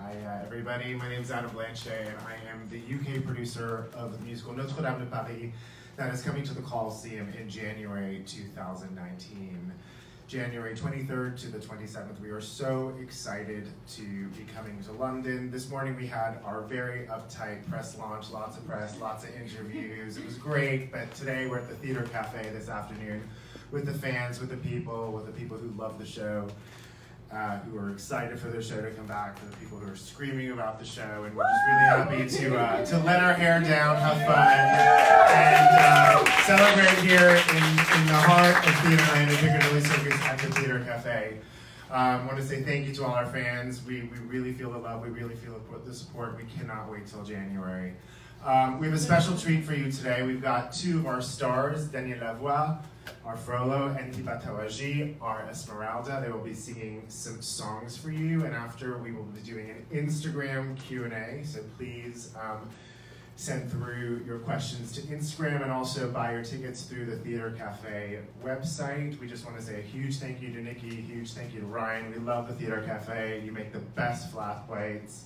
Everybody, my name is Adam Blanchet, and I am the UK producer of the musical Notre Dame de Paris that is coming to the Coliseum in January 2019. January 23rd to the 27th. We are so excited to be coming to London. This morning we had our very uptight press launch, lots of press, lots of interviews. It was great, but today we're at the Theater Cafe this afternoon with the fans, with the people who love the show. Who are excited for the show to come back, for the people who are screaming about the show, and we're just really happy to let our hair down, have fun, and celebrate here in the heart of Theaterland and Piccadilly Circus at the Theater Cafe. I want to say thank you to all our fans. We really feel the love, we really feel the support. We cannot wait till January. We have a special treat for you today. We've got two of our stars, Lavoie, our Frollo, and Hiba Tawaji, our Esmeralda. They will be singing some songs for you, and after we will be doing an Instagram Q&A, so please send through your questions to Instagram and also buy your tickets through the Theater Cafe website. We just want to say a huge thank you to Nikki, a huge thank you to Ryan. We love the Theater Cafe. You make the best flat whites.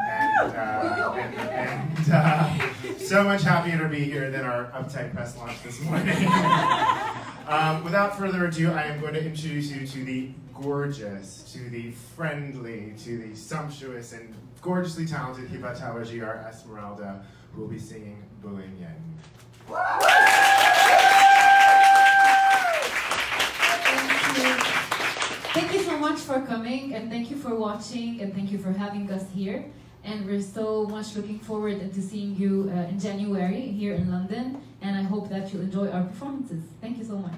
And so much happier to be here than our uptight press launch this morning. Without further ado, I am going to introduce you to the gorgeous, to the friendly, to the sumptuous and gorgeously talented Hiba Tawaji, our Esmeralda, who will be singing Bohemian. Thank you so much for coming, and thank you for watching, and thank you for having us here. And we're so much looking forward to seeing you in January here in London, and I hope that you enjoy our performances. Thank you so much.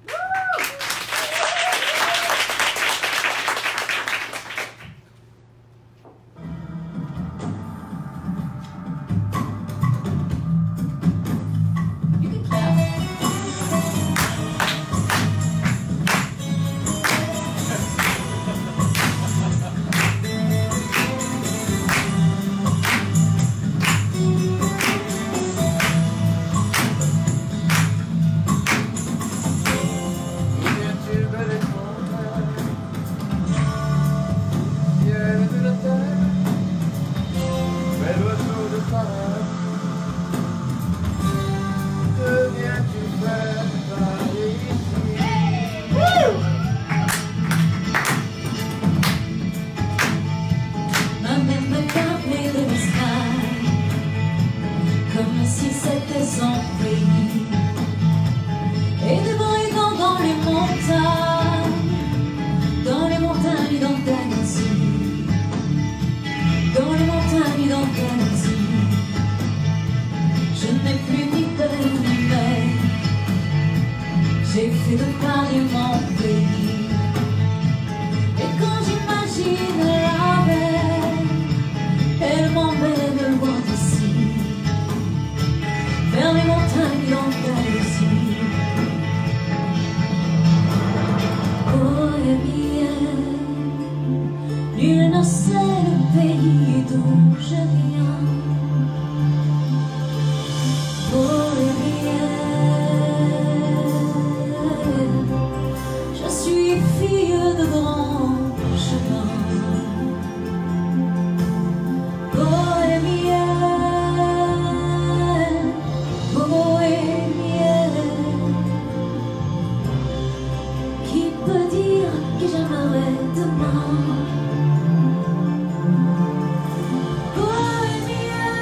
J'ai fait de Paris mon pays. Et quand j'imagine la mer, elle m'emmène loin d'ici, vers les montagnes d'Andalousie. Bohémienne, nul ne sait le pays d'où je viens. Bohémienne, fille de grand chemin. Bohémienne, bohémienne, qui peut dire que j'aimerais demain? Bohémienne,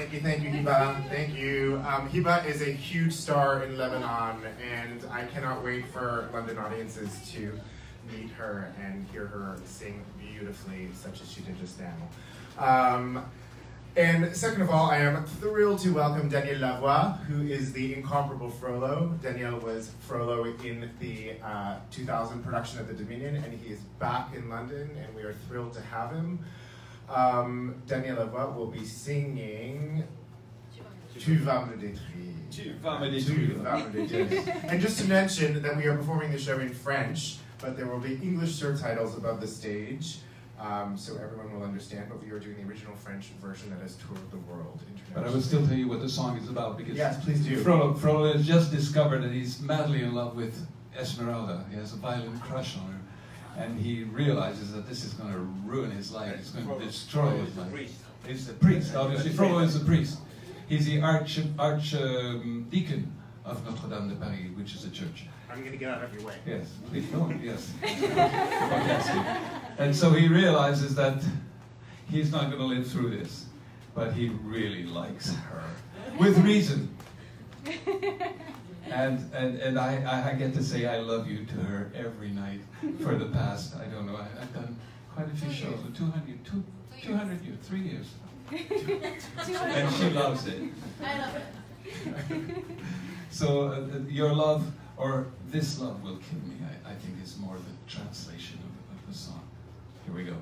Thank you, Hiba. Thank you. Hiba is a huge star in Lebanon, and I cannot wait for London audiences to meet her and hear her sing beautifully, such as she did just now. And second of all, I am thrilled to welcome Daniel Lavoie, who is the incomparable Frollo. Daniel was Frollo in the 2000 production of the Dominion, and he is back in London, and we are thrilled to have him. Daniel Lavoie will be singing Tu vas me détruire. Tu vas me détruire. And just to mention that we are performing the show in French, but there will be English subtitles above the stage, so everyone will understand, but we are doing the original French version that has toured the world internationally. But I will still tell you what the song is about, because yes, please do. Frollo has just discovered that he's madly in love with Esmeralda. He has a violent crush on her, and he realizes that this is going to ruin his life. It's going to destroy his life. He's the priest, obviously. Frollo is the priest. He's the archdeacon of Notre Dame de Paris, which is a church. I'm going to get out of your way. Yes, please don't, yes. And so he realizes that he's not going to live through this, but he really likes her, with reason. And I get to say I love you to her every night for the past, I don't know, I've done quite a few shows with 200 years, 3 years. And she loves it. I love it. So your love, or this love will kill me, I think is more the translation of the song. Here we go.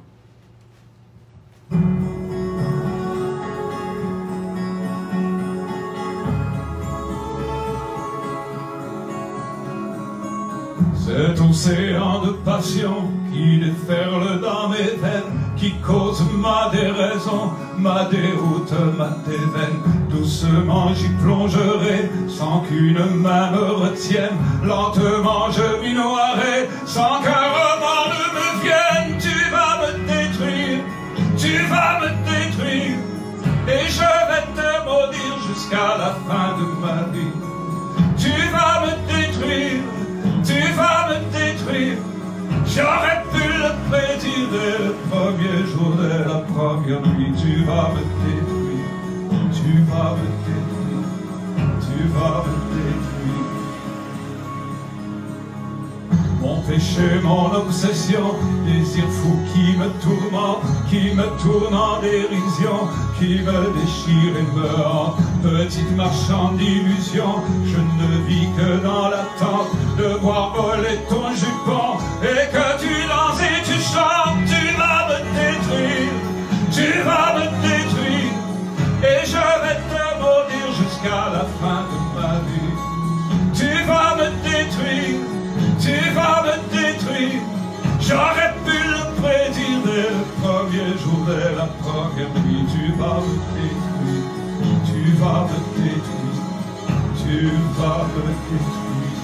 Cet océan de passion qui déferle dans mes veines, qui cause ma déraison, ma déroute, ma déveine. Doucement j'y plongerai, sans qu'une main me retienne. Lentement je m'y noierai, sans qu'un remords ne me vienne. Tu vas me détruire, tu vas me détruire, et je vais te maudire jusqu'à la fin de ma vie. Tu vas me détruire, tu vas me détruire. J'aurais pu le prédire dès le premier jour, dès la première nuit. Tu vas me détruire, tu vas me détruire, tu vas me détruire. Mon péché, mon obsession, désir fou qui me tourmente, qui me tourne en dérision, qui me déchire et me hante. Petite marchande d'illusions, je ne vis que dans l'attente de voir voler ton jupon et que tu danses et tu chantes. Tu vas me détruire, tu vas me détruire, et je vais te maudire jusqu'à la fin de ma vie. Tu vas me détruire, tu vas me détruire. J'aurais pu le prédire dès le premier jour, dès la première nuit. Tu vas me détruire, tu vas me détruire, tu vas me détruire.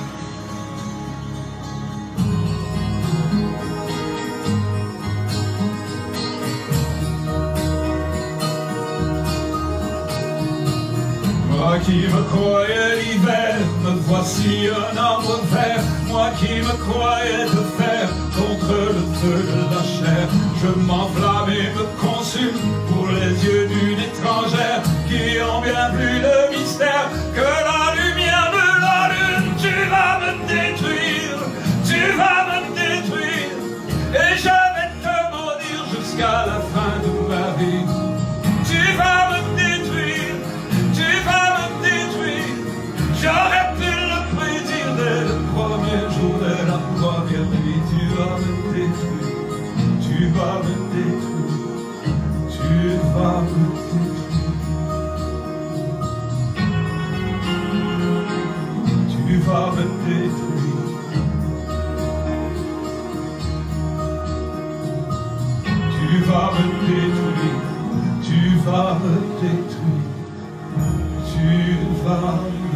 Moi qui me croyais l'hiver, me voici un arbre vert. Moi qui me croyais de fer contre le feu de la chair. Je m'enflamme et me consume pour les yeux d'une étrangère qui ont bien plus de mystère que la lumière de la lune. Tu vas me détruire, tu vas me détruire, et je vais te maudire jusqu'à la fin de ma vie. Tu vas me détruire, tu vas me détruire. J'aurais pu le prédire dès le premier jour, dès la première nuit. Tu vas me détruire, tu vas me détruire, tu vas me détruire. Tu vas me détruire. Tu vas me détruire, tu vas me détruire, tu vas me détruire.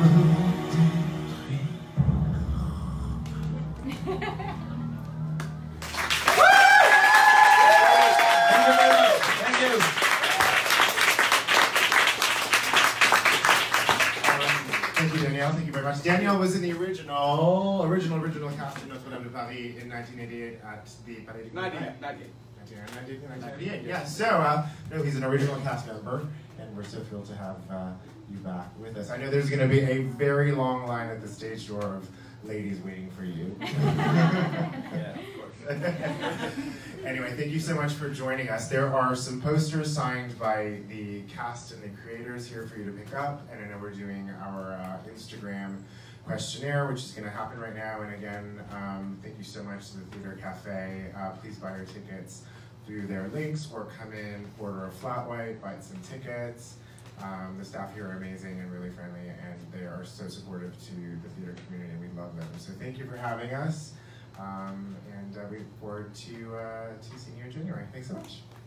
Thank you, Danielle. Thank you very much. Danielle was in the original cast of Notre Dame de Paris in 1988 at the Palais de Congrès. 98. 1998. Yeah, so no, he's an original cast member, and we're so thrilled to have you back with us. I know there's going to be a very long line at the stage door of ladies waiting for you. Yeah, of course. Anyway, thank you so much for joining us. There are some posters signed by the cast and the creators here for you to pick up, and I know we're doing our Instagram questionnaire, which is going to happen right now. And again, thank you so much to the Theater Cafe. Please buy your tickets through their links, or come in, order a flat white, buy some tickets. The staff here are amazing and really friendly, and they are so supportive to the theater community, and we love them. So thank you for having us, and we look forward to seeing you in January. Thanks so much.